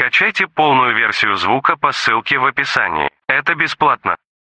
Скачайте полную версию звука по ссылке в описании. Это бесплатно.